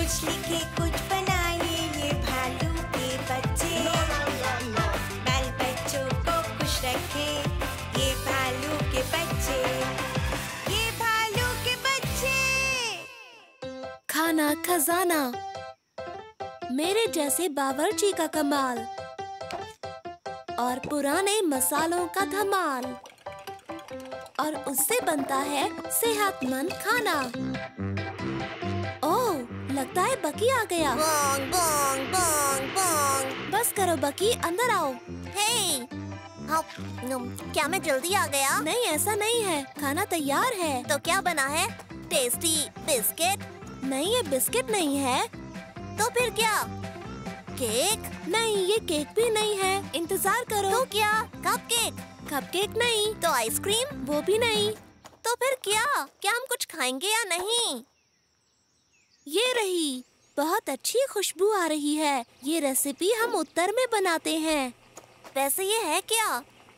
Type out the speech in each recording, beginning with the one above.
कुछ लिखे कुछ बनाए ये भालू के बच्चे। बाल बच्चों को खुश रखे ये भालू के बच्चे। ये भालू के बच्चे। खाना खजाना, मेरे जैसे बावर्ची का कमाल और पुराने मसालों का धमाल, और उससे बनता है सेहतमंद खाना। ओह, लगता है बकी आ गया। बोंग बोंग बोंग बोंग। बस करो बकी, अंदर आओ। हे, क्या मैं जल्दी आ गया? नहीं, ऐसा नहीं है, खाना तैयार है। तो क्या बना है? Tasty biscuit? नहीं, ये बिस्किट नहीं है। तो फिर क्या? केक? नहीं, ये केक भी नहीं है। इंतजार करो। तो क्या? कपकेक? कपकेक नहीं। तो आइसक्रीम? वो भी नहीं। तो फिर क्या? क्या हम कुछ खाएंगे या नहीं? ये रही, बहुत अच्छी खुशबू आ रही है। ये रेसिपी हम उत्तर में बनाते हैं। वैसे ये है क्या?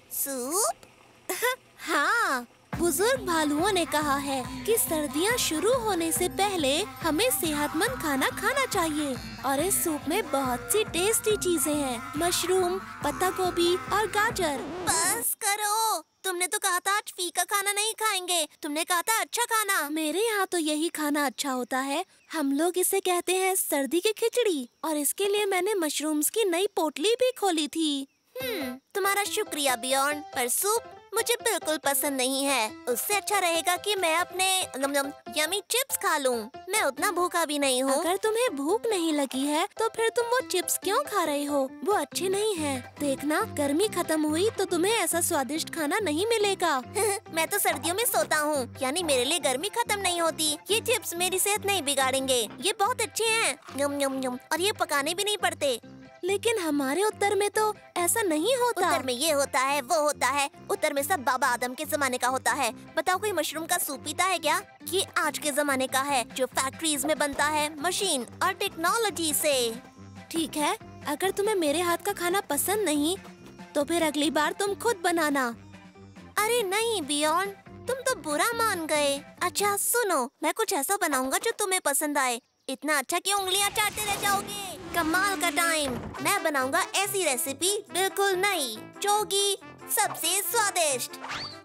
सूप? हाँ, बुजुर्ग भालुओं ने कहा है कि सर्दियाँ शुरू होने से पहले हमें सेहतमंद खाना खाना चाहिए, और इस सूप में बहुत सी टेस्टी चीजें हैं। मशरूम, पत्ता गोभी और गाजर। बस करो, तुमने तो कहा था आज फीका खाना नहीं खाएंगे। तुमने कहा था अच्छा खाना। मेरे यहाँ तो यही खाना अच्छा होता है। हम लोग इसे कहते हैं सर्दी की खिचड़ी, और इसके लिए मैंने मशरूम्स की नई पोटली भी खोली थी। तुम्हारा शुक्रिया बियॉन्ड, पर सूप मुझे बिल्कुल पसंद नहीं है। उससे अच्छा रहेगा कि मैं अपने यमी चिप्स खा लूं। मैं उतना भूखा भी नहीं हूँ। अगर तुम्हें भूख नहीं लगी है तो फिर तुम वो चिप्स क्यों खा रहे हो? वो अच्छे नहीं हैं। देखना, गर्मी खत्म हुई तो तुम्हें ऐसा स्वादिष्ट खाना नहीं मिलेगा। मैं तो सर्दियों में सोता हूँ, यानी मेरे लिए गर्मी खत्म नहीं होती। ये चिप्स मेरी सेहत नहीं बिगाड़ेंगे। ये बहुत अच्छे हैं, यम यम यम, और ये पकाने भी नहीं पड़ते। लेकिन हमारे उत्तर में तो ऐसा नहीं होता। उत्तर में ये होता है, वो होता है। उत्तर में सब बाबा आदम के जमाने का होता है। बताओ, कोई मशरूम का सूप पीता है क्या? ये आज के जमाने का है, जो फैक्ट्रीज में बनता है मशीन और टेक्नोलॉजी से। ठीक है, अगर तुम्हें मेरे हाथ का खाना पसंद नहीं तो फिर अगली बार तुम खुद बनाना। अरे नहीं बियॉन्ड, तुम तो बुरा मान गए। अच्छा सुनो, मैं कुछ ऐसा बनाऊंगा जो तुम्हें पसंद आए। इतना अच्छा कि उंगलियां चाटते रह जाओगे। कमाल का टाइम। मैं बनाऊंगा ऐसी रेसिपी बिल्कुल नई, जो होगी सबसे स्वादिष्ट।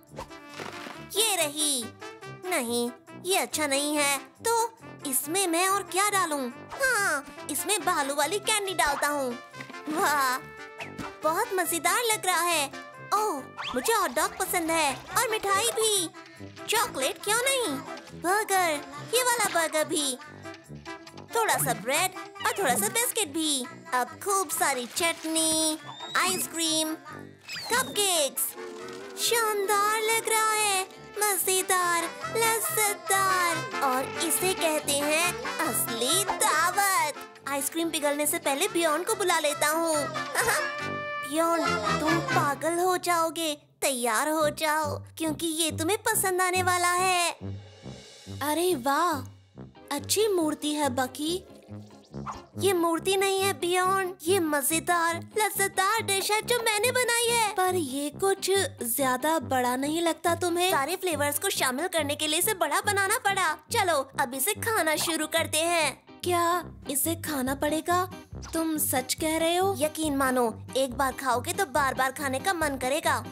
ये रही। नहीं, ये अच्छा नहीं है। तो इसमें मैं और क्या डालूं? हाँ, इसमें भालू वाली कैंडी डालता हूँ। वाह, बहुत मजेदार लग रहा है। ओह, मुझे हॉट डॉग पसंद है, और मिठाई भी। चॉकलेट क्यों नहीं? बर्गर, ये वाला बर्गर भी। थोड़ा सा ब्रेड और थोड़ा सा बिस्किट भी। अब खूब सारी चटनी, आइसक्रीम, कपकेक्स। शानदार लग रहा है, मजेदार, लज्जतदार, और इसे कहते हैं असली दावत। आइसक्रीम पिघलने से पहले बियॉन्ड को बुला लेता हूँ। बियॉन्ड, तुम पागल हो जाओगे। तैयार हो जाओ, क्योंकि ये तुम्हें पसंद आने वाला है। अरे वाह, अच्छी मूर्ति है बकी। ये मूर्ति नहीं है बियॉन्ड, ये मजेदार लज्जतदार डिश है जो मैंने बनाई है। पर ये कुछ ज्यादा बड़ा नहीं लगता तुम्हें? सारे फ्लेवर्स को शामिल करने के लिए इसे बड़ा बनाना पड़ा। चलो अब इसे खाना शुरू करते हैं। क्या इसे खाना पड़ेगा? तुम सच कह रहे हो? यकीन मानो, एक बार खाओगे तो बार बार खाने का मन करेगा।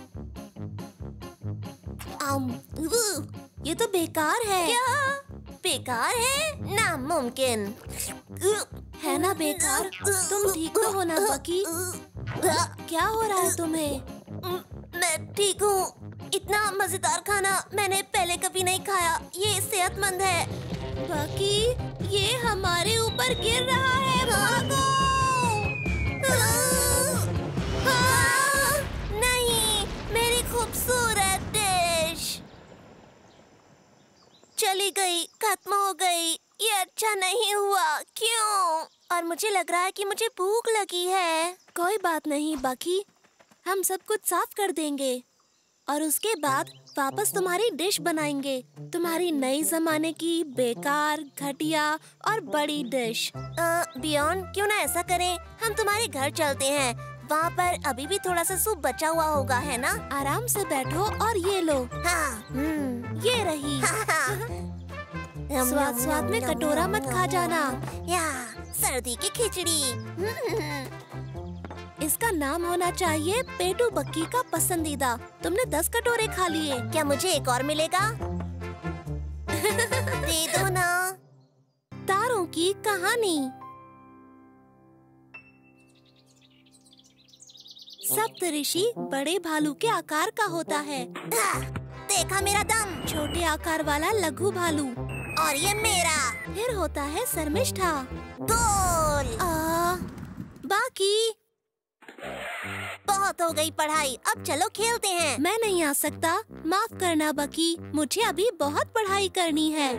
ये तो बेकार है। क्या बेकार है? नामुमकिन है ना बेकार। तुम ठीक तो हो ना बकी? क्या हो रहा है तुम्हें? मैं ठीक हूँ। इतना मजेदार खाना मैंने पहले कभी नहीं खाया। ये सेहतमंद है। बकी, ये हमारे ऊपर गिर रहा है, भागो! नहीं, मेरी खूबसूरत डिश चली गई, खत्म हो गई। ये अच्छा नहीं हुआ। क्यों? और मुझे लग रहा है कि मुझे भूख लगी है। कोई बात नहीं बकी, हम सब कुछ साफ कर देंगे और उसके बाद वापस तुम्हारी डिश बनाएंगे। तुम्हारी नई जमाने की बेकार, घटिया और बड़ी डिश। बियॉन्ड, क्यों ना ऐसा करें, हम तुम्हारे घर चलते हैं। वहाँ पर अभी भी थोड़ा सा सूप बचा हुआ होगा, है ना? आराम से बैठो और ये लो। हाँ, ये रही। स्वाद स्वाद में कटोरा मत खा जाना। या सर्दी की खिचड़ी। इसका नाम होना चाहिए पेटू बक्की का पसंदीदा। तुमने 10 कटोरे खा लिए। क्या मुझे एक और मिलेगा? दे दो ना। तारों की कहानी। सप्तऋषि बड़े भालू के आकार का होता है। देखा मेरा दम। छोटे आकार वाला लघु भालू। और ये मेरा। फिर होता है शर्मिष्ठा। गोल। बाकी बहुत हो गई पढ़ाई, अब चलो खेलते हैं। मैं नहीं आ सकता, माफ करना बकी, मुझे अभी बहुत पढ़ाई करनी है।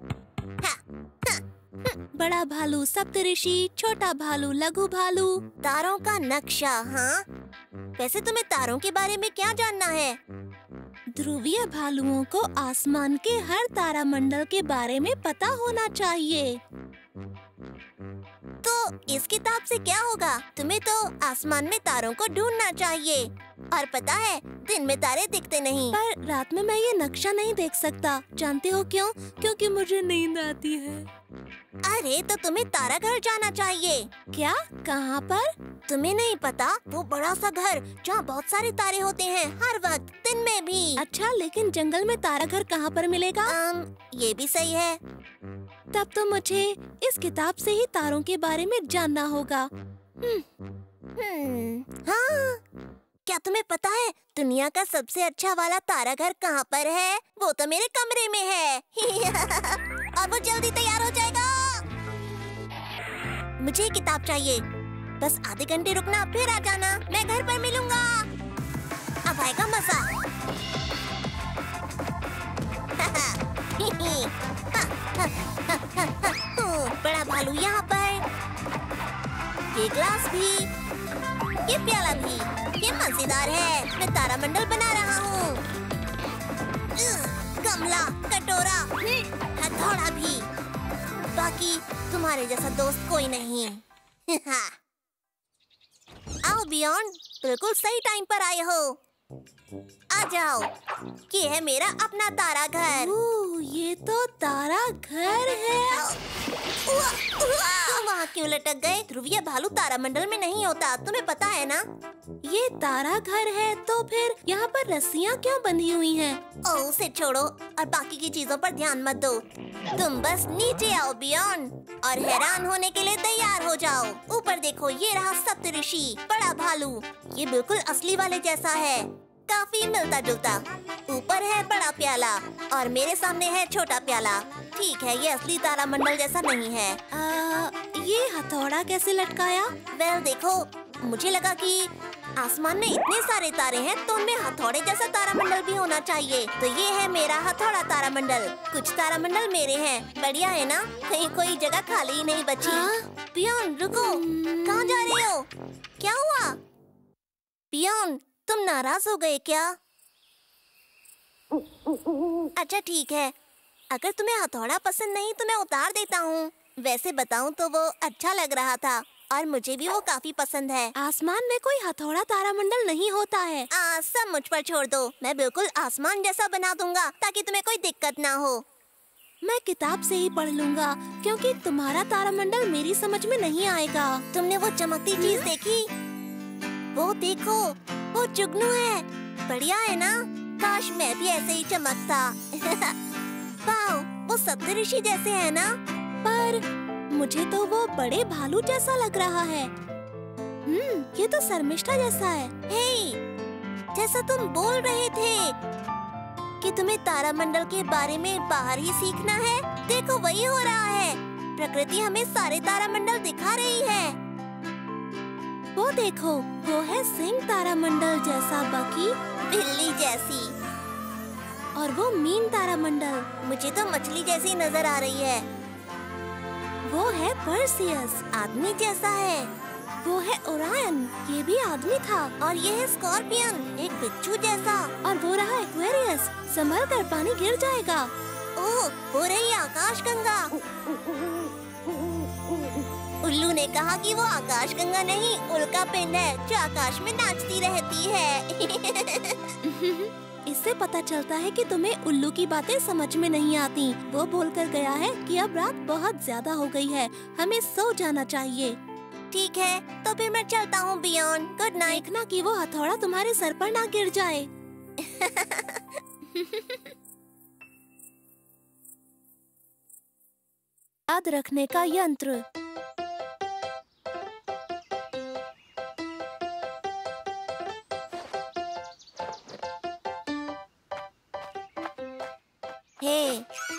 बड़ा भालू सप्तऋषि, छोटा भालू लघु भालू। तारों का नक्शा। हाँ, वैसे तुम्हें तारों के बारे में क्या जानना है? ध्रुवीय भालुओं को आसमान के हर तारामंडल के बारे में पता होना चाहिए। तो इस किताब से क्या होगा? तुम्हें तो आसमान में तारों को ढूंढना चाहिए। और पता है, दिन में तारे दिखते नहीं। पर रात में मैं ये नक्शा नहीं देख सकता। जानते हो क्यों? क्योंकि मुझे नींद आती है। अरे तो तुम्हें तारा घर जाना चाहिए। क्या? कहाँ पर? तुम्हें नहीं पता? वो बड़ा सा घर जहाँ बहुत सारे तारे होते हैं हर वक्त, दिन में भी। अच्छा, लेकिन जंगल में तारा घर कहाँ पर मिलेगा? ये भी सही है। तब तो मुझे इस किताब से ही तारों के बारे में जानना होगा। हाँ, क्या तुम्हें पता है दुनिया का सबसे अच्छा वाला तारा घर कहाँ पर है? वो तो मेरे कमरे में है। और वो जल्दी तैयार हो जाएगा। मुझे किताब चाहिए। बस आधे घंटे रुकना, फिर आ जाना। मैं घर पर मिलूंगा। अब आएगा मजा। बड़ा भालू यहाँ पर। ये ग्लास भी, ये प्याला भी, ये मजेदार है। मैं तारामंडल बना रहा हूँ। गमला, कटोरा, हथौड़ा भी। बाकी तुम्हारे जैसा दोस्त कोई नहीं। आओ बियॉन्ड, बिल्कुल सही टाइम पर आए हो। आ जाओ, ये है मेरा अपना तारा घर। ये तो तारा घर है। तुम वहाँ क्यों लटक गए? ध्रुवीय भालू तारामंडल में नहीं होता, तुम्हें पता है ना? ये तारा घर है तो फिर यहाँ पर रस्सियाँ क्यों बंधी हुई हैं? ओह, उसे छोड़ो और बाकी की चीजों पर ध्यान मत दो। तुम बस नीचे आओ बियॉन्ड, और हैरान होने के लिए तैयार हो जाओ। ऊपर देखो, ये रहा सप्तऋषि, बड़ा भालू। ये बिल्कुल असली वाले जैसा है, काफी मिलता जुलता। ऊपर है बड़ा प्याला और मेरे सामने है छोटा प्याला। ठीक है, ये असली तारामंडल जैसा नहीं है। ये हथौड़ा कैसे लटकाया? वेल देखो, मुझे लगा कि आसमान में इतने सारे तारे हैं तो उनमें हथौड़े जैसा तारामंडल भी होना चाहिए। तो ये है मेरा हथौड़ा तारामंडल। कुछ तारामंडल मेरे हैं। बढ़िया है ना? कहीं कोई जगह खाली ही नहीं बची। पियोन रुको, कहाँ जा रहे हो? क्या हुआ? पियोन, तुम नाराज हो गए क्या? अच्छा ठीक है, अगर तुम्हें हथौड़ा पसंद नहीं तो मैं उतार देता हूँ। वैसे बताऊँ तो वो अच्छा लग रहा था और मुझे भी वो काफी पसंद है। आसमान में कोई हथौड़ा तारामंडल नहीं होता है। सब मुझ पर छोड़ दो, मैं बिल्कुल आसमान जैसा बना दूंगा ताकि तुम्हें कोई दिक्कत ना हो। मैं किताब से ही पढ़ लूंगा, क्योंकि तुम्हारा तारामंडल मेरी समझ में नहीं आएगा। तुमने वो चमकती चीज देखी? वो देखो, वो जुगनू है। बढ़िया है ना? काश मैं भी ऐसे ही चमकता। वाओ, वो सप्तऋषि जैसे है ना? पर मुझे तो वो बड़े भालू जैसा लग रहा है। ये तो शर्मिष्ठा जैसा है। हे, जैसा तुम बोल रहे थे कि तुम्हें तारामंडल के बारे में बाहर ही सीखना है, देखो वही हो रहा है। प्रकृति हमें सारे तारामंडल दिखा रही है। वो देखो, वो है सिंह तारामंडल जैसा, बाकी बिल्ली जैसी, और वो मीन तारामंडल। मुझे तो मछली जैसी नजर आ रही है। वो है पर्सियस, आदमी जैसा है। वो है ओरायन, ये भी आदमी था। और ये है स्कॉर्पियन, एक बिच्छू जैसा। और वो रहा एक्वेरियस, संभल कर, पानी गिर जाएगा। ओह, हो रही आकाशगंगा। उल्लू ने कहा कि वो आकाशगंगा नहीं, उल्का पिंड है जो आकाश में नाचती रहती है। इससे पता चलता है कि तुम्हें उल्लू की बातें समझ में नहीं आती। वो बोलकर गया है कि अब रात बहुत ज्यादा हो गई है, हमें सो जाना चाहिए। ठीक है, तो फिर मैं चलता हूँ बियॉन। Good night. देखना कि वो हथौड़ा तुम्हारे सर पर ना गिर जाए। याद रखने का यंत्र। हे,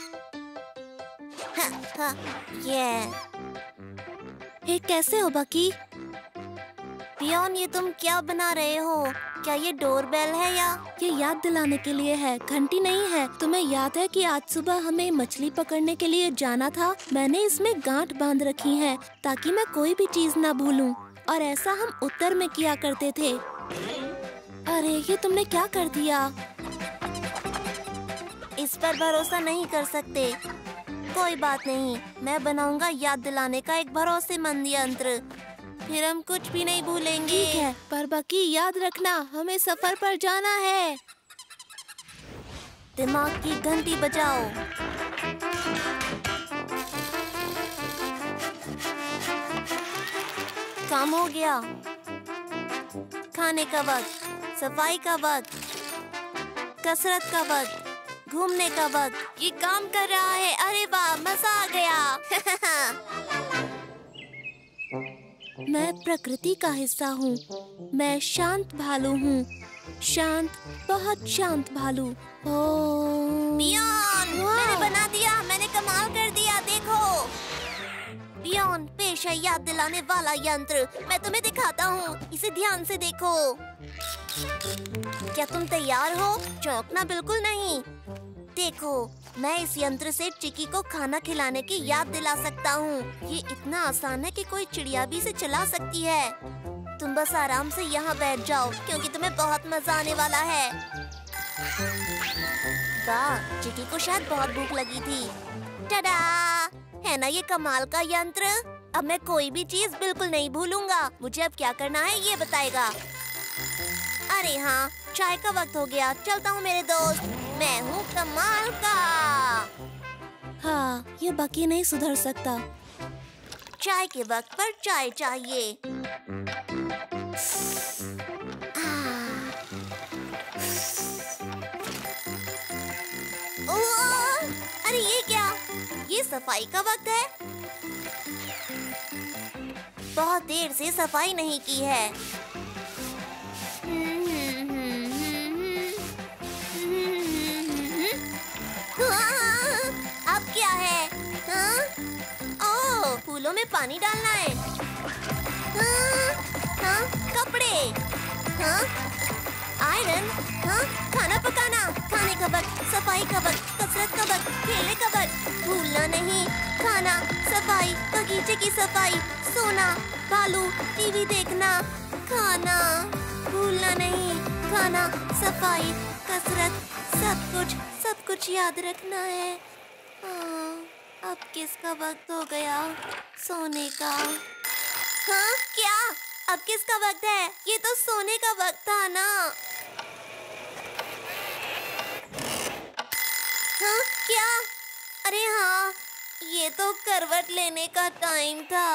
ये हे, कैसे हो बकी? बियॉन, ये तुम क्या बना रहे हो? क्या ये डोरबेल है या? ये याद दिलाने के लिए है, घंटी नहीं है। तुम्हें याद है कि आज सुबह हमें मछली पकड़ने के लिए जाना था? मैंने इसमें गांठ बांध रखी है ताकि मैं कोई भी चीज ना भूलूं। और ऐसा हम उत्तर में किया करते थे। अरे, ये तुमने क्या कर दिया? इस पर भरोसा नहीं कर सकते। कोई बात नहीं, मैं बनाऊंगा याद दिलाने का एक भरोसेमंद यंत्र। फिर हम कुछ भी नहीं भूलेंगे। ठीक है, पर बकी याद रखना, हमें सफर पर जाना है। दिमाग की घंटी बजाओ। काम हो गया। खाने का वक्त, सफाई का वक्त, कसरत का वक्त, घूमने का वक्त। ये काम कर रहा है। अरे वाह, मजा आ गया। मैं प्रकृति का हिस्सा हूँ। मैं शांत भालू हूँ, शांत, बहुत शांत भालू। बियॉन, मैंने बना दिया, मैंने कमाल कर दिया। देखो बियॉन, पेश है याद दिलाने वाला यंत्र। मैं तुम्हें दिखाता हूँ, इसे ध्यान से देखो। क्या तुम तैयार हो? चौंकना बिल्कुल नहीं। देखो, मैं इस यंत्र से चिकी को खाना खिलाने की याद दिला सकता हूँ। ये इतना आसान है कि कोई चिड़िया भी इसे चला सकती है। तुम बस आराम से यहाँ बैठ जाओ, क्योंकि तुम्हें बहुत मजा आने वाला है। वाह, चिकी को शायद बहुत भूख लगी थी। टडा! है ना ये कमाल का यंत्र? अब मैं कोई भी चीज बिल्कुल नहीं भूलूंगा। मुझे अब क्या करना है ये बताएगा। अरे हाँ, चाय का वक्त हो गया। चलता हूँ मेरे दोस्त, मैं हूँ कमाल का। हाँ, ये बकी नहीं सुधर सकता। चाय के वक्त पर चाय चाहिए। ओह! अरे ये क्या? ये सफाई का वक्त है। बहुत देर से सफाई नहीं की है। अब क्या है? हाँ? ओह, फूलों में पानी डालना है। हाँ? कपड़े। हाँ? आयरन। हाँ? खाना पकाना, खाने का वक्त, सफाई का वक्त, कसरत का वक्त, खेलने का वक्त। भूलना नहीं, खाना, सफाई, बगीचे की सफाई, सोना, भालू, टीवी देखना, खाना। भूलना नहीं, खाना, सफाई, कसरत, सब कुछ याद रखना है। अब किसका वक्त हो गया? सोने का। हाँ? क्या? अब किसका वक्त है? ये तो सोने का वक्त था ना। हाँ? क्या? अरे हाँ, ये तो करवट लेने का टाइम था।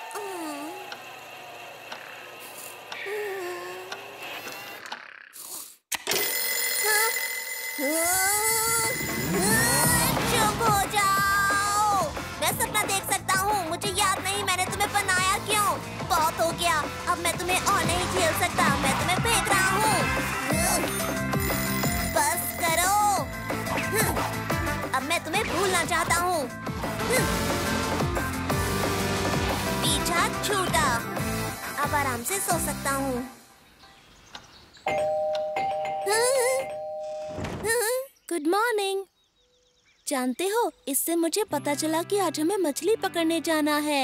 चुप हो जाओ। मैं सपना देख सकता हूँ। मुझे याद नहीं मैंने तुम्हें बनाया क्यों। बहुत हो गया, अब मैं तुम्हें और नहीं झेल सकता। मैं तुम्हें फेंक रहा हूँ। बस करो। अब मैं तुम्हें भूलना चाहता हूँ। पीछा छूटा। अब आराम से सो सकता हूँ। Good morning. जानते हो, इससे मुझे पता चला कि आज हमें मछली पकड़ने जाना है।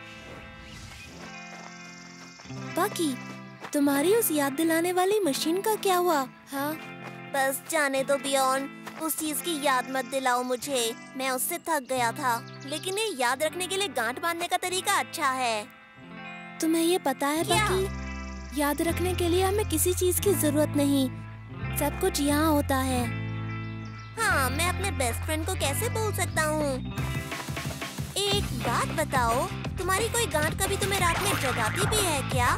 बाकी तुम्हारी उस याद दिलाने वाली मशीन का क्या हुआ? हाँ, बस जाने दो बियॉन। उस चीज की याद मत दिलाओ मुझे। मैं उससे थक गया था। लेकिन ये याद रखने के लिए गांठ बांधने का तरीका अच्छा है। तुम्हें ये पता है क्या? बाकी याद रखने के लिए हमें किसी चीज की जरूरत नहीं, सब कुछ यहाँ होता है। हाँ, मैं अपने बेस्ट फ्रेंड को कैसे भूल सकता हूँ। एक बात बताओ, तुम्हारी कोई गांठ कभी तुम्हें रात में जगाती भी है क्या?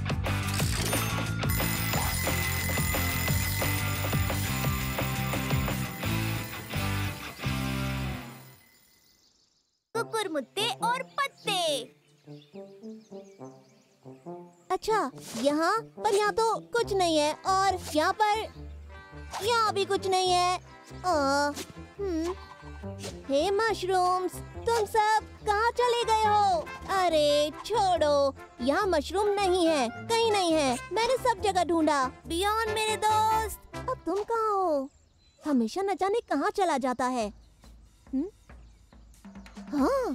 कुकुरमुत्ते और पत्ते। अच्छा, यहाँ पर यहाँ तो कुछ नहीं है और यहाँ भी कुछ नहीं है। हे मशरूम्स, तुम सब कहाँ चले गए हो? अरे छोड़ो, यहाँ मशरूम नहीं है, कहीं नहीं है। मैंने सब जगह ढूंढा। बियॉन्ड मेरे दोस्त, अब तुम कहाँ हो? हमेशा न जाने कहाँ चला जाता है। हाँ,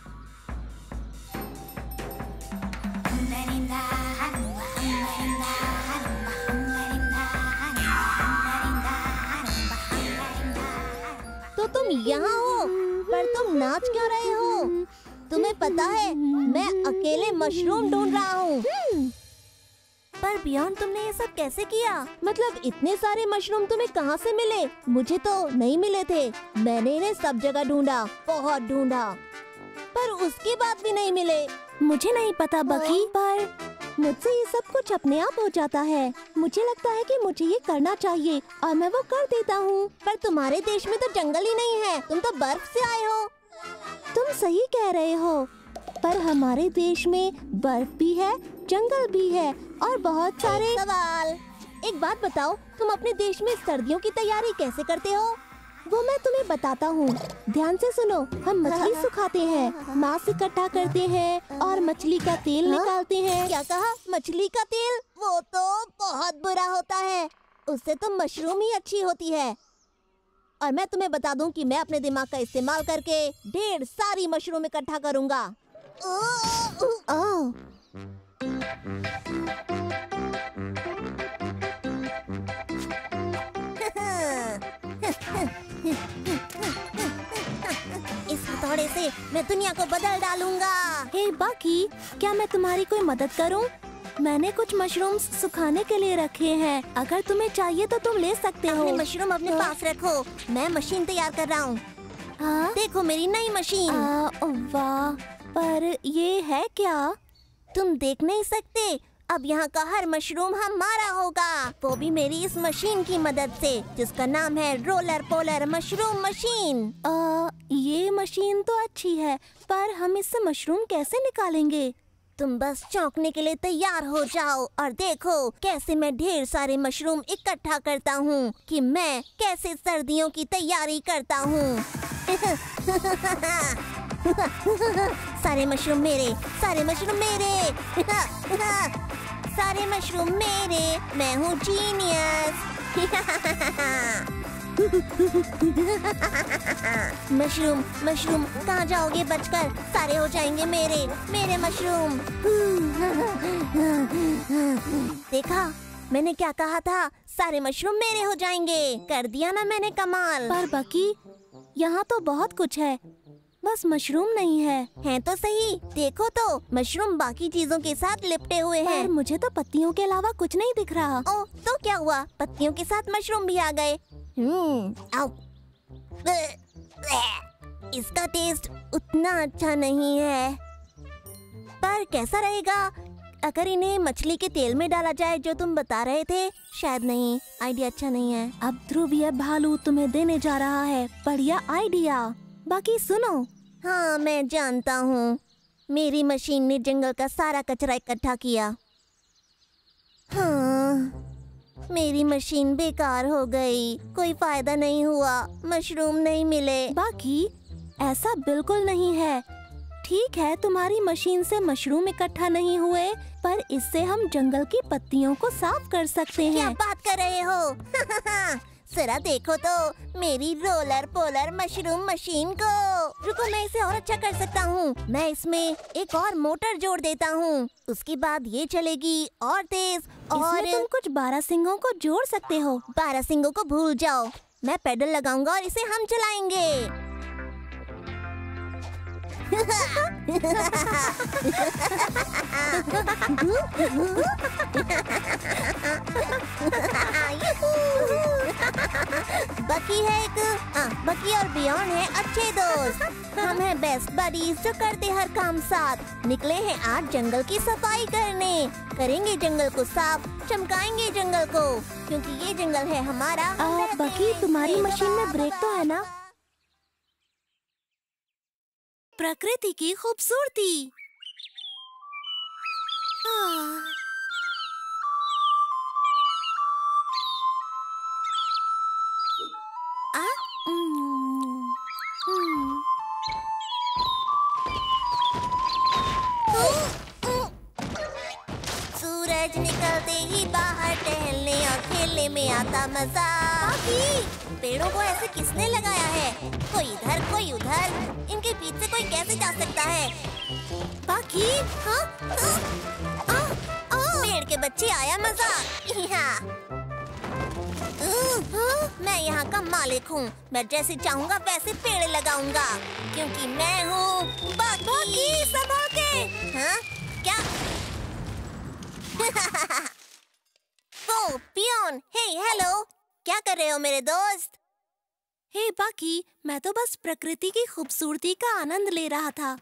तो तुम यहाँ हो, पर तुम नाच क्यों रहे हो? तुम्हें पता है, मैं अकेले मशरूम ढूंढ रहा हूँ। पर बियॉन्ड, तुमने ये सब कैसे किया? मतलब इतने सारे मशरूम तुम्हें कहाँ से मिले? मुझे तो नहीं मिले थे। मैंने इन्हें सब जगह ढूंढा, बहुत ढूंढा, पर उसके बाद भी नहीं मिले। मुझे नहीं पता बकी, पर मुझसे ये सब कुछ अपने आप हो जाता है। मुझे लगता है कि मुझे ये करना चाहिए और मैं वो कर देता हूँ। पर तुम्हारे देश में तो जंगल ही नहीं है, तुम तो बर्फ से आए हो। तुम सही कह रहे हो, पर हमारे देश में बर्फ भी है, जंगल भी है और बहुत सारे सवाल। एक बात बताओ, तुम अपने देश में सर्दियों की तैयारी कैसे करते हो? वो मैं तुम्हें बताता हूँ, ध्यान से सुनो। हम मछली सुखाते हैं, मांस इकट्ठा करते हैं और मछली का तेल निकालते हैं। क्या कहा? मछली का तेल? वो तो बहुत बुरा होता है, उससे तो मशरूम ही अच्छी होती है। और मैं तुम्हें बता दूं कि मैं अपने दिमाग का इस्तेमाल करके ढेर सारी मशरूम इकट्ठा करूँगा। इस हथौड़े से मैं दुनिया को बदल डालूंगा। हे बाकी, क्या मैं तुम्हारी कोई मदद करूं? मैंने कुछ मशरूम्स सुखाने के लिए रखे हैं, अगर तुम्हें चाहिए तो तुम ले सकते हो। अपने मशरूम अपने पास रखो, मैं मशीन तैयार कर रहा हूँ। हाँ? देखो मेरी नई मशीन। वाह, पर ये है क्या? तुम देख नहीं सकते? अब यहाँ का हर मशरूम हमारा होगा, वो भी मेरी इस मशीन की मदद से, जिसका नाम है रोलर पोलर मशरूम मशीन। ये मशीन तो अच्छी है, पर हम इससे मशरूम कैसे निकालेंगे? तुम बस चौंकने के लिए तैयार हो जाओ और देखो कैसे मैं ढेर सारे मशरूम इकट्ठा करता हूँ, कि मैं कैसे सर्दियों की तैयारी करता हूँ। सारे मशरूम मेरे, सारे मशरूम मेरे, सारे मशरूम मेरे, मैं हूँ जीनियस। मशरूम मशरूम कहाँ जाओगे बचकर? सारे हो जाएंगे मेरे, मेरे मशरूम। देखा, मैंने क्या कहा था? सारे मशरूम मेरे हो जाएंगे। कर दिया ना मैंने कमाल। पर बकी, यहाँ तो बहुत कुछ है, बस मशरूम नहीं है। है तो सही, देखो तो मशरूम बाकी चीजों के साथ लिपटे हुए हैं। पर मुझे तो पत्तियों के अलावा कुछ नहीं दिख रहा। ओ, तो क्या हुआ? पत्तियों के साथ मशरूम भी आ गए। आओ। इसका टेस्ट उतना अच्छा नहीं है, पर कैसा रहेगा अगर इन्हें मछली के तेल में डाला जाए, जो तुम बता रहे थे? शायद नहीं, आइडिया अच्छा नहीं है। अब ध्रुवीय भालू तुम्हें देने जा रहा है बढ़िया आइडिया। बाकी सुनो। हाँ, मैं जानता हूँ, मेरी मशीन ने जंगल का सारा कचरा इकट्ठा किया। हाँ, मेरी मशीन बेकार हो गई, कोई फायदा नहीं हुआ, मशरूम नहीं मिले। बाकी ऐसा बिल्कुल नहीं है। ठीक है, तुम्हारी मशीन से मशरूम इकट्ठा नहीं हुए, पर इससे हम जंगल की पत्तियों को साफ कर सकते हैं। क्या बात कर रहे हो? जरा देखो तो मेरी रोलर पोलर मशरूम मशीन को। रुको, मैं इसे और अच्छा कर सकता हूँ। मैं इसमें एक और मोटर जोड़ देता हूँ, उसके बाद ये चलेगी और तेज। और इसमें तुम कुछ बारहसिंगों को जोड़ सकते हो। बारहसिंगों को भूल जाओ, मैं पेडल लगाऊंगा और इसे हम चलाएंगे। बकी है एक, बकी और बियॉन्ड है अच्छे दोस्त। हम हैं बेस्ट बडीज जो करते हर काम साथ। निकले हैं आज जंगल की सफाई करने। करेंगे जंगल को साफ, चमकाएंगे जंगल को, क्योंकि ये जंगल है हमारा। बकी, तुम्हारी मशीन में ब्रेक तो है ना? प्रकृति की खूबसूरती। सूरज निकलते ही बाहर टहलने और खेलने में आता मजा। पेड़ों को ऐसे किसने लगाया है? कोई इधर कोई उधर, इनके बीच से कोई कैसे जा सकता है? बाकी पेड़ के बच्चे, आया मजा। मैं यहाँ का मालिक हूँ। मैं जैसे चाहूँगा वैसे पेड़ लगाऊंगा, क्योंकि मैं हूँ बाकी। संभाल के। हाँ? क्या? वो पियोन, हे हेलो, क्या कर रहे हो मेरे दोस्त? हे बाकी, मैं तो बस प्रकृति की खूबसूरती का आनंद ले रहा था।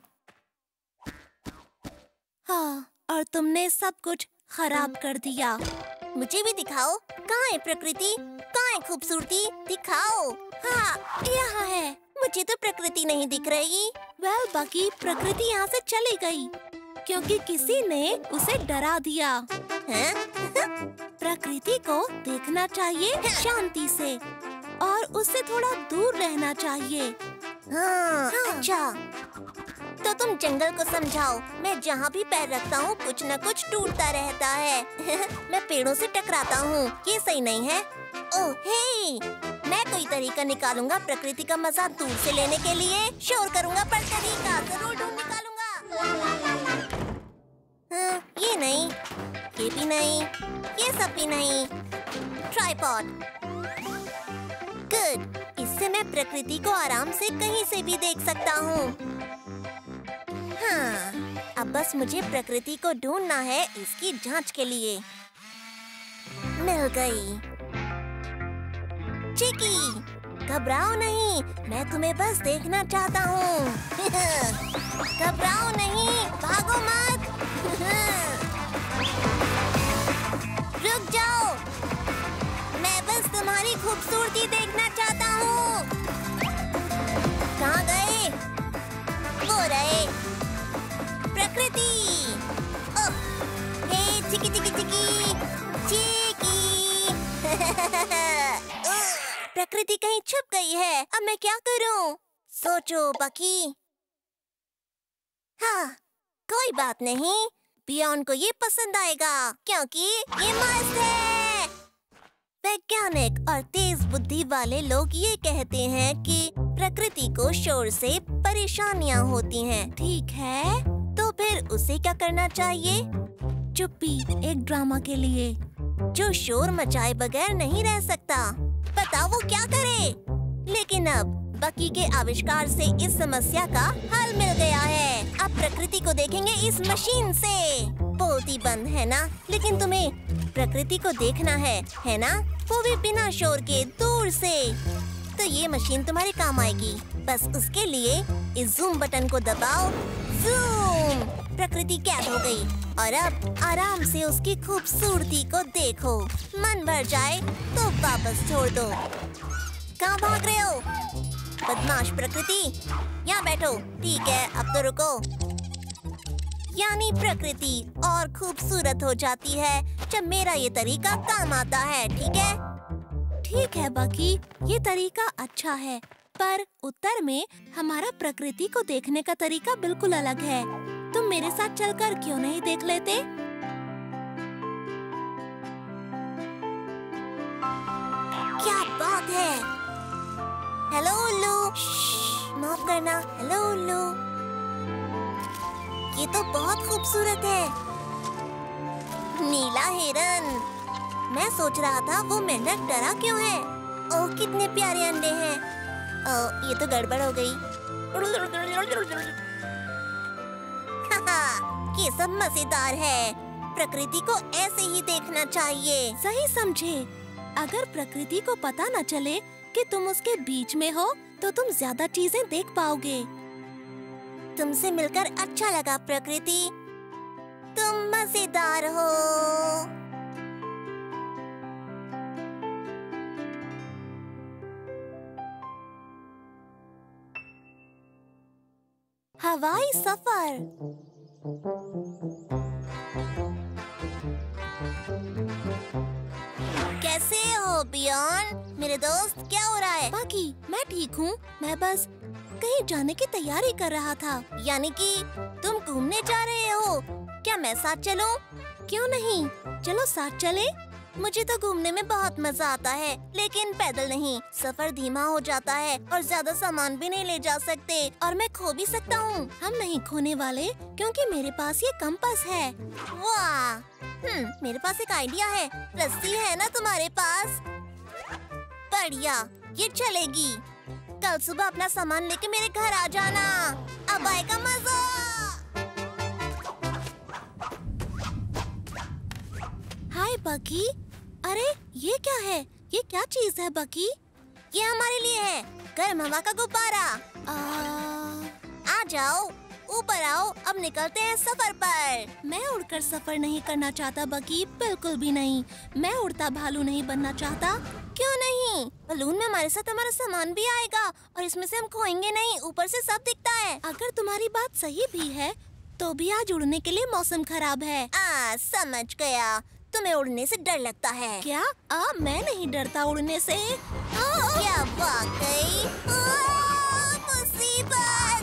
हाँ, और तुमने सब कुछ खराब कर दिया। मुझे भी दिखाओ, कहाँ है प्रकृति, कहाँ है खूबसूरती, दिखाओ। हाँ, यहाँ है। मुझे तो प्रकृति नहीं दिख रही। वेल बाकी, प्रकृति यहाँ से चली गई क्योंकि किसी ने उसे डरा दिया। प्रकृति को देखना चाहिए शांति से और उससे थोड़ा दूर रहना चाहिए। हाँ। अच्छा, तो तुम जंगल को समझाओ। मैं जहाँ भी पैर रखता हूँ कुछ न कुछ टूटता रहता है। मैं पेड़ों से टकराता हूँ, ये सही नहीं है। ओह हे, मैं कोई तरीका निकालूंगा प्रकृति का मजा दूर से लेने के लिए। शोर करूँगा पर तरीका जरूर ढूंढ निकालूंगा। ये नहीं, ये भी नहीं, ये सब भी नहीं। Tripod, good. इससे मैं प्रकृति को आराम से कहीं से भी देख सकता हूँ। हाँ, अब बस मुझे प्रकृति को ढूंढना है इसकी जांच के लिए। मिल गई। चिकी, घबराओ नहीं, मैं तुम्हें बस देखना चाहता हूँ। घबराओ नहीं, भागो मत। रुक जाओ, मैं बस तुम्हारी खूबसूरती देखना चाहता हूँ। कहाँ गए? वो रहे। प्रकृति। हे चिकी चिकी चिकी चिकी। प्रकृति कहीं छुप गई है। अब मैं क्या करूं? सोचो बकी। हाँ, कोई बात नहीं, बियॉन्ड को ये पसंद आएगा क्योंकि ये मस्त है। वैज्ञानिक और तेज बुद्धि वाले लोग ये कहते हैं कि प्रकृति को शोर से परेशानियां होती हैं। ठीक है, तो फिर उसे क्या करना चाहिए? चुप्पी एक ड्रामा के लिए। जो शोर मचाए बगैर नहीं रह सकता। बताओ वो क्या करे? लेकिन अब बकी के आविष्कार से इस समस्या का हल मिल गया है। अब प्रकृति को देखेंगे इस मशीन से। बोलती बंद है ना, लेकिन तुम्हें प्रकृति को देखना है ना? वो भी बिना शोर के, दूर से। तो ये मशीन तुम्हारे काम आएगी। बस उसके लिए इस जूम बटन को दबाओ। जूम! प्रकृति कैद हो गई और अब आराम से उसकी खूबसूरती को देखो। मन भर जाए तो वापस छोड़ दो। कहाँ भाग रहे हो बदमाश प्रकृति? यहाँ बैठो। ठीक है, अब तो रुको। यानी प्रकृति और खूबसूरत हो जाती है जब मेरा ये तरीका काम आता है। ठीक है? ठीक है बाकी, ये तरीका अच्छा है, पर उत्तर में हमारा प्रकृति को देखने का तरीका बिल्कुल अलग है। तुम मेरे साथ चलकर क्यों नहीं देख लेते? क्या बात है? हेलो उल्लू, माफ करना। हेलो उल्लू, ये तो बहुत खूबसूरत है। नीला हिरन। मैं सोच रहा था वो मेंढक डरा क्यों है। ओह कितने प्यारे अंडे हैं। ये तो गड़बड़ हो गई। ये सब मजेदार है। प्रकृति को ऐसे ही देखना चाहिए। सही समझे। अगर प्रकृति को पता न चले कि तुम उसके बीच में हो तो तुम ज्यादा चीजें देख पाओगे। तुमसे मिलकर अच्छा लगा प्रकृति। तुम मजेदार हो। हवाई सफर। कैसे हो बियॉन मेरे दोस्त? क्या हो रहा है? बाकी मैं ठीक हूँ। मैं बस कहीं जाने की तैयारी कर रहा था। यानी कि तुम घूमने जा रहे हो? क्या मैं साथ चलूं? क्यों नहीं, चलो साथ चले। मुझे तो घूमने में बहुत मजा आता है, लेकिन पैदल नहीं। सफर धीमा हो जाता है और ज्यादा सामान भी नहीं ले जा सकते और मैं खो भी सकता हूँ। हम नहीं खोने वाले क्योंकि मेरे पास ये कंपास है। वाह, मेरे पास एक आइडिया है। रस्सी है ना तुम्हारे पास? बढ़िया, ये चलेगी। कल सुबह अपना सामान लेके मेरे घर आ जाना। अब आएगा मजा। हाय बकी। अरे ये क्या है? ये क्या चीज है बकी? ये हमारे लिए है, गर्म हवा का गुब्बारा। आ जाओ, ऊपर आओ। अब निकलते हैं सफर पर। मैं उड़कर सफर नहीं करना चाहता बकी, बिल्कुल भी नहीं। मैं उड़ता भालू नहीं बनना चाहता। क्यों नहीं? बलून में हमारे साथ हमारा सामान भी आएगा और इसमें से हम खोएंगे नहीं। ऊपर से सब दिखता है। अगर तुम्हारी बात सही भी है तो भी आज उड़ने के लिए मौसम खराब है। समझ गया। तुम्हें उड़ने से डर लगता है क्या? मैं नहीं डरता उड़ने से। क्या वाकई? मुसीबत!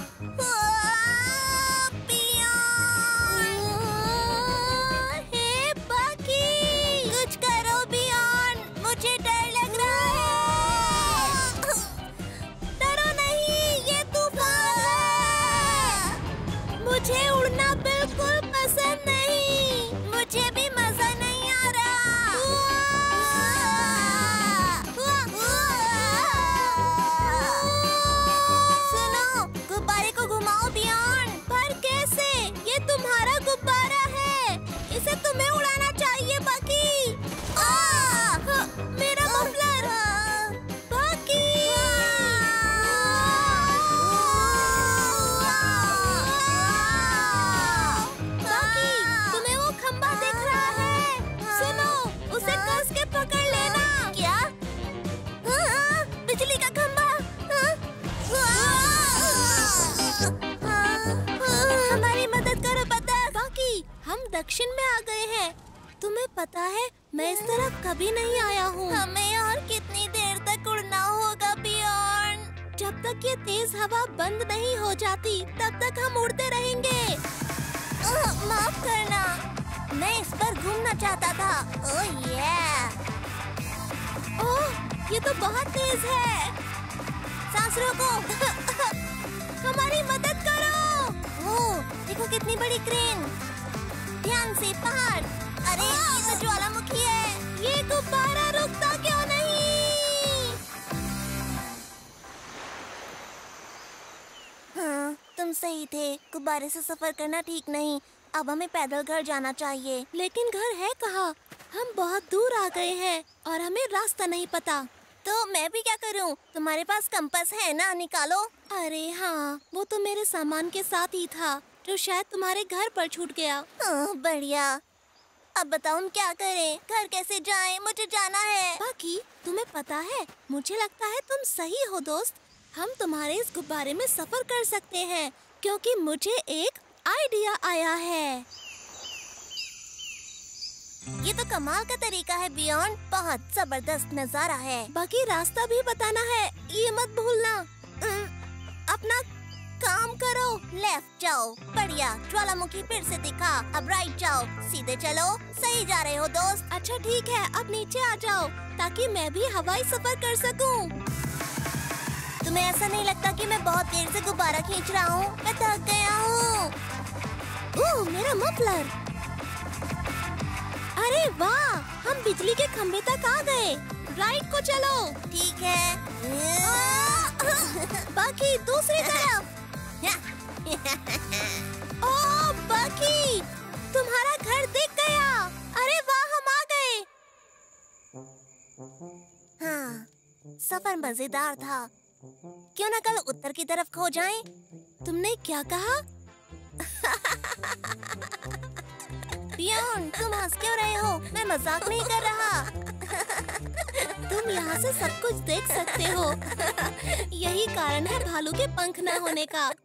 हे बकी, कुछ करो बियॉन, मुझे डर लग रहा है। डरो नहीं, ये तूफान है। मुझे उड़ना बिल्कुल पसंद नहीं। मुझे भी मजा नहीं आ रहा। सुनो, गुब्बारे को घुमाओ बियॉन। पर कैसे? ये तुम्हारा गुब्बारा है, इसे तुम्हें उड़ाना चाहिए बकी। मेरा मफलर। बकी, बकी, तुम्हें वो खंबा दिख रहा है? सुनो, उसे कस के पकड़ लेना। क्या? बिजली का खंबा। हमारी मदद करो बतख। बाकी हम दक्षिण में आ गए हैं। तुम्हें पता है मैं इस तरफ कभी नहीं आया हूँ। हमें और कितनी देर तक उड़ना होगा बियॉन? जब तक ये तेज हवा बंद नहीं हो जाती तब तक हम उड़ते रहेंगे। माफ करना, मैं इस पर घूमना चाहता था। ओह ये ओह, ये तो बहुत तेज है। सांस रोको। हमारी मदद करो। ओह, देखो कितनी बड़ी क्रेन। ध्यान से, पहाड़। अरे ये तो ज्वालामुखी है। ये गुब्बारा रुकता क्यों नहीं? हाँ, तुम सही थे। गुब्बारे से सफर करना ठीक नहीं। अब हमें पैदल घर जाना चाहिए। लेकिन घर है कहाँ? हम बहुत दूर आ गए हैं और हमें रास्ता नहीं पता। तो मैं भी क्या करूं? तुम्हारे पास कंपास है ना, निकालो। अरे हाँ, वो तो मेरे सामान के साथ ही था जो शायद तुम्हारे घर पर छूट गया। बढ़िया। अब बताओ हम क्या करें? घर कैसे जाएं? मुझे जाना है। बाकी तुम्हें पता है, मुझे लगता है तुम सही हो दोस्त। हम तुम्हारे इस गुब्बारे में सफर कर सकते हैं क्योंकि मुझे एक आइडिया आया है। ये तो कमाल का तरीका है बियॉन। बहुत जबरदस्त नजारा है। बाकी रास्ता भी बताना है, ये मत भूलना। अपना काम करो। लेफ्ट जाओ। बढ़िया, ज्वालामुखी फिर से दिखा। अब राइट जाओ। सीधे चलो। सही जा रहे हो दोस्त। अच्छा ठीक है, अब नीचे आ जाओ ताकि मैं भी हवाई सफर कर सकूं। तुम्हें ऐसा नहीं लगता कि मैं बहुत देर से गुब्बारा खींच रहा हूँ? मैं थक गया हूँ। मेरा मफलर। अरे वाह, हम बिजली के खंभे तक आ गए। राइट को चलो। ठीक है। बाकी दूसरी तरफ। ओह बाकी, तुम्हारा घर दिख गया। हाँ, सफर मजेदार था। क्यों ना कल उत्तर की तरफ खो जाएं? तुमने क्या कहा? पियोन, तुम हंस क्यों रहे हो? मैं मजाक नहीं कर रहा। तुम यहाँ से सब कुछ देख सकते हो। यही कारण है भालू के पंख न होने का।